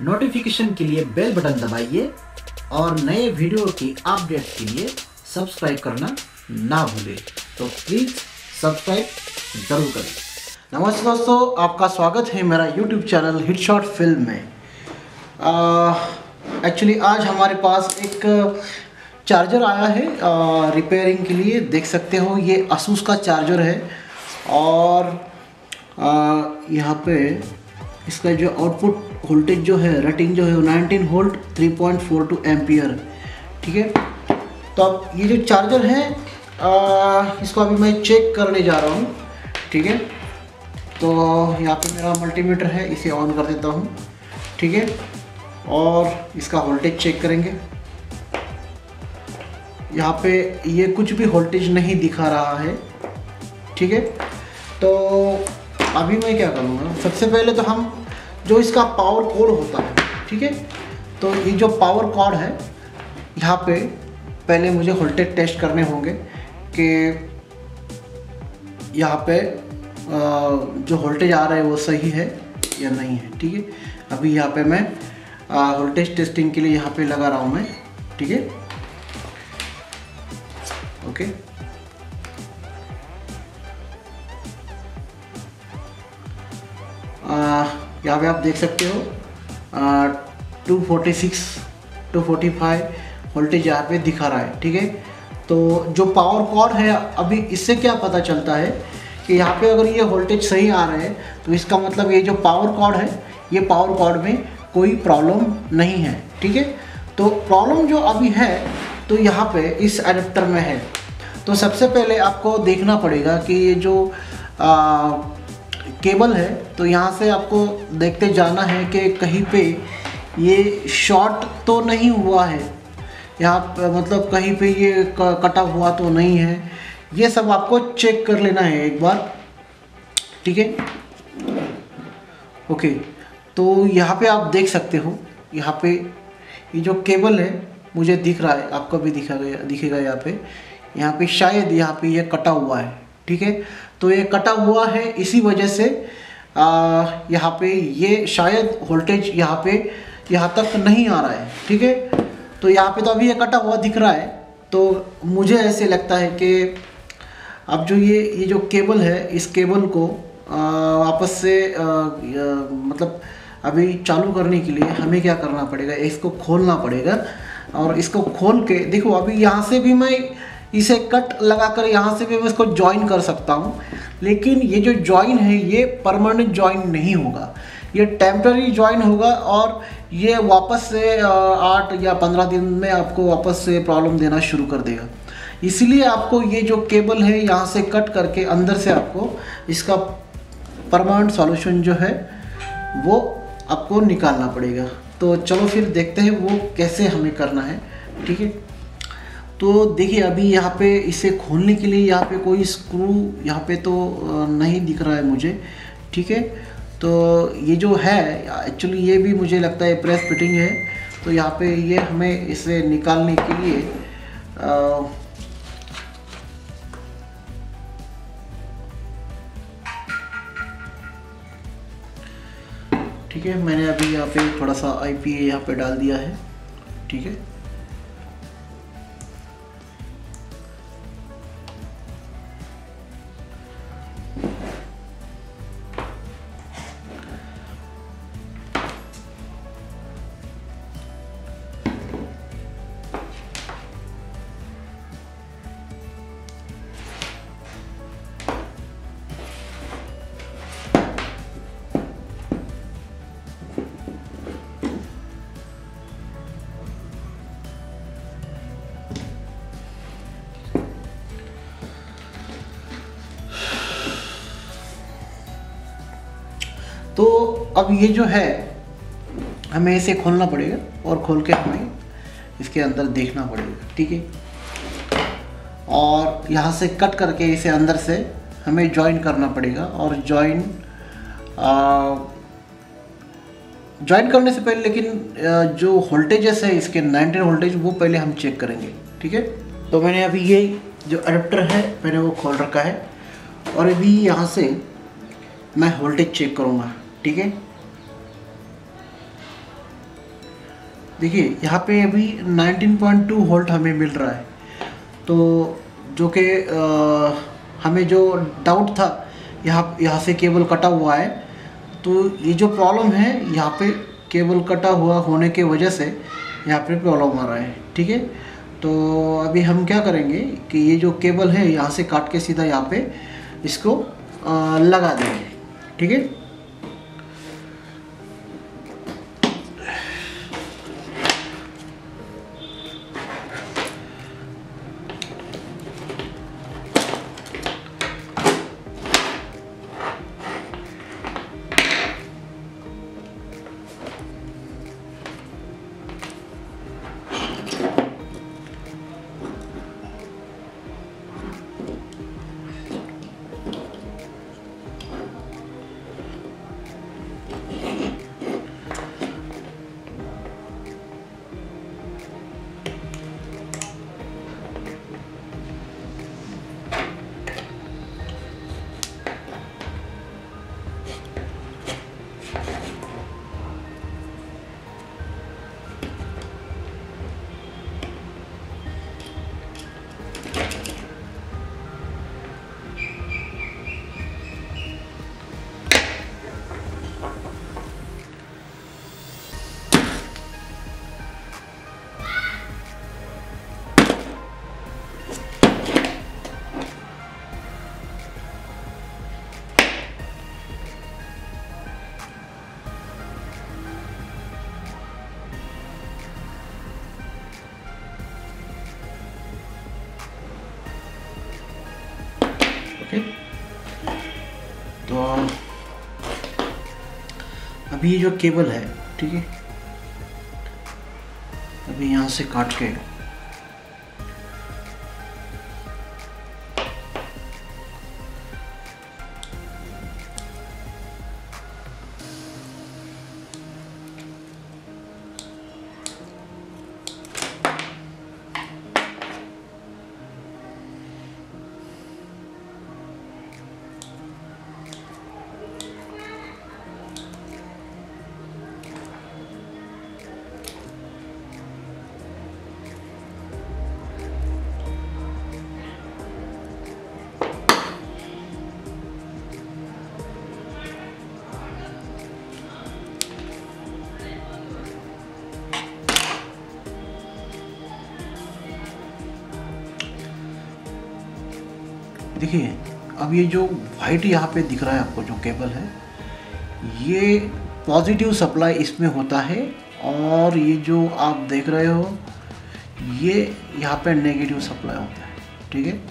Notification के लिए bell button दबाइए और नए वीडियो की अपडेट के लिए सब्सक्राइब करना ना भूलें। तो प्लीज़ सब्सक्राइब ज़रूर करें। नमस्ते दोस्तों, आपका स्वागत है मेरा यूट्यूब चैनल हिटशॉट फिल्म में। एक्चुअली आज हमारे पास एक चार्जर आया है रिपेयरिंग के लिए। देख सकते हो ये asus का चार्जर है और यहाँ पे इसका जो आउटपुट वोल्टेज जो है रेटिंग जो है 19 वोल्ट 3.42 एम्पियर। ठीक है, तो अब ये जो चार्जर है इसको अभी मैं चेक करने जा रहा हूँ। ठीक है, तो यहाँ पे मेरा मल्टीमीटर है, इसे ऑन कर देता हूँ। ठीक है, और इसका वोल्टेज चेक करेंगे। यहाँ पे ये कुछ भी वोल्टेज नहीं दिखा रहा है। ठीक है, तो अभी मैं क्या करूँगा, सबसे पहले तो हम जो इसका पावर कोड होता है, ठीक है, तो ये जो पावर कोड है यहाँ पे पहले मुझे वोल्टेज टेस्ट करने होंगे कि यहाँ पे जो वोल्टेज आ रहा है वो सही है या नहीं है। ठीक है, अभी यहाँ पे मैं वोल्टेज टेस्टिंग के लिए यहाँ पे लगा रहा हूँ मैं। ठीक है, ओके, यहाँ पे आप देख सकते हो 246 245 वोल्टेज यहाँ पे दिखा रहा है। ठीक है, तो जो पावर कोड है अभी इससे क्या पता चलता है कि यहाँ पे अगर ये वोल्टेज सही आ रहे हैं तो इसका मतलब ये जो पावर कोड है ये पावर कोड में कोई प्रॉब्लम नहीं है। ठीक है, तो प्रॉब्लम जो अभी है तो यहाँ पे इस एडेप्टर में है। तो सबसे पहले आपको देखना पड़ेगा कि ये जो केबल है तो यहाँ से आपको देखते जाना है कि कहीं पे ये शॉर्ट तो नहीं हुआ है, यहाँ मतलब कहीं पे ये कटा हुआ तो नहीं है। ये सब आपको चेक कर लेना है एक बार। ठीक है, ओके, तो यहाँ पे आप देख सकते हो यहाँ पे ये जो केबल है मुझे दिख रहा है, आपको भी दिखेगा यहाँ पे शायद यहाँ पे ये कटा हुआ है। ठीक है, तो ये कटा हुआ है इसी वजह से यहाँ पे ये शायद वोल्टेज यहाँ तक नहीं आ रहा है। ठीक है, तो यहाँ पे तो अभी ये कटा हुआ दिख रहा है। तो मुझे ऐसे लगता है कि अब जो ये जो केबल है इस केबल को वापस से मतलब अभी चालू करने के लिए हमें क्या करना पड़ेगा, इसको खोलना पड़ेगा। और इसको खोल के देखो, अभी यहाँ से भी मैं इसे कट लगाकर यहाँ से भी मैं इसको ज्वाइन कर सकता हूँ, लेकिन ये जो ज्वाइन है ये परमानेंट ज्वाइन नहीं होगा, ये टेम्पररी ज्वाइन होगा और ये वापस से 8 या 15 दिन में आपको वापस से प्रॉब्लम देना शुरू कर देगा। इसीलिए आपको ये जो केबल है यहाँ से कट करके अंदर से आपको इसका परमानेंट सॉल्यूशन जो है वो आपको निकालना पड़ेगा। तो चलो फिर देखते हैं वो कैसे हमें करना है। ठीक है, तो देखिए अभी यहाँ पे इसे खोलने के लिए यहाँ पे कोई स्क्रू यहाँ पे तो नहीं दिख रहा है मुझे। ठीक है, तो ये जो है एक्चुअली ये भी मुझे लगता है प्रेस फिटिंग है। तो यहाँ पे ये हमें इसे निकालने के लिए ठीक है, मैंने अभी यहाँ पे थोड़ा सा IPA यहाँ पे डाल दिया है। ठीक है, तो अब ये जो है हमें इसे खोलना पड़ेगा और खोल के हमें इसके अंदर देखना पड़ेगा। ठीक है, और यहाँ से कट करके इसे अंदर से हमें ज्वाइन करना पड़ेगा। और ज्वाइन करने से पहले लेकिन जो वोल्टेजेस है इसके 19 वोल्टेज वो पहले हम चेक करेंगे। ठीक है, तो मैंने अभी ये जो अडेप्टर है मैंने वो खोल रखा है और अभी यहाँ से मैं वोल्टेज चेक करूँगा। ठीक है, देखिए यहाँ पे अभी 19.2 वोल्ट हमें मिल रहा है। तो जो कि हमें जो डाउट था यहाँ से केबल कटा हुआ है, तो ये जो प्रॉब्लम है यहाँ पे केबल कटा हुआ होने के वजह से यहाँ पे प्रॉब्लम आ रहा है। ठीक है, तो अभी हम क्या करेंगे कि ये जो केबल है यहाँ से काट के सीधा यहाँ पे इसको लगा देंगे। ठीक है, तो अभी जो केबल है, ठीक है, अभी यहाँ से काट के देखिए, अब ये जो वाइट यहाँ पे दिख रहा है आपको जो केबल है, ये पॉजिटिव सप्लाई इसमें होता है, और ये जो आप देख रहे हो ये यहाँ पे नेगेटिव सप्लाई होता है। ठीक है,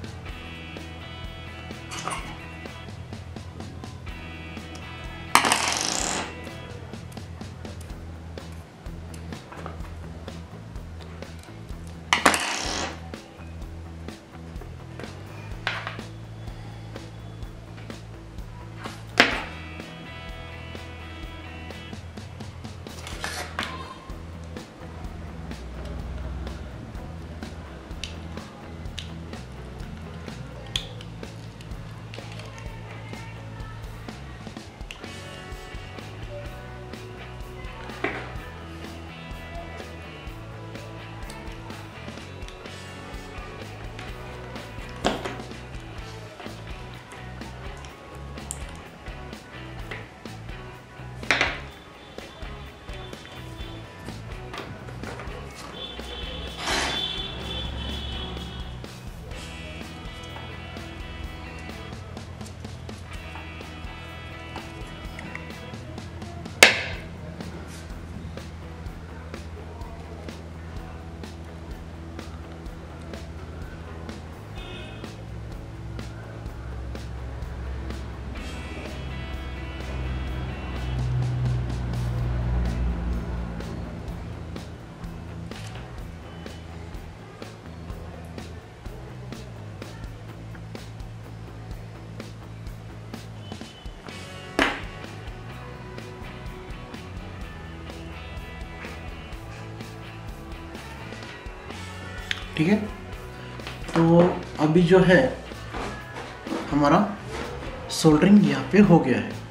ठीक है, तो अभी जो है हमारा सोल्डरिंग यहाँ पे हो गया है।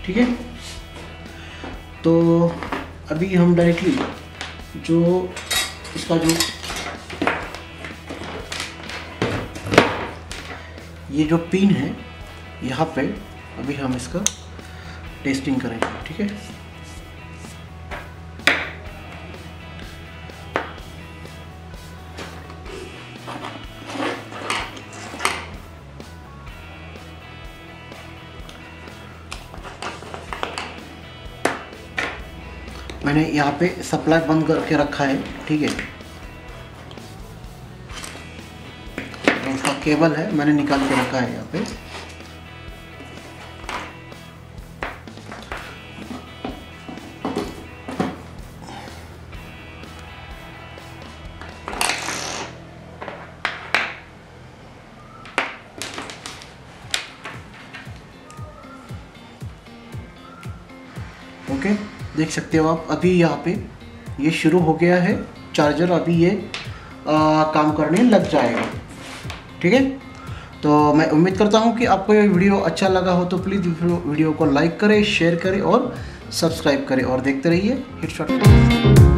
ठीक है। तो अभी हम डायरेक्टली जो इसका जो ये जो पिन है यहाँ पे अभी हम इसका टेस्टिंग करेंगे, ठीक है। मैंने यहाँ पे सप्लाई बंद करके रखा है, ठीक है। उसका केबल है मैंने निकाल के रखा है यहाँ पे। ओके, देख सकते हो आप अभी यहाँ पे ये शुरू हो गया है चार्जर। अभी ये काम करने लग जाएगा, ठीक है। तो मैं उम्मीद करता हूँ कि आपको ये वीडियो अच्छा लगा हो, तो प्लीज़ वीडियो को लाइक करें, शेयर करें और सब्सक्राइब करें और देखते रहिए हिट शॉट।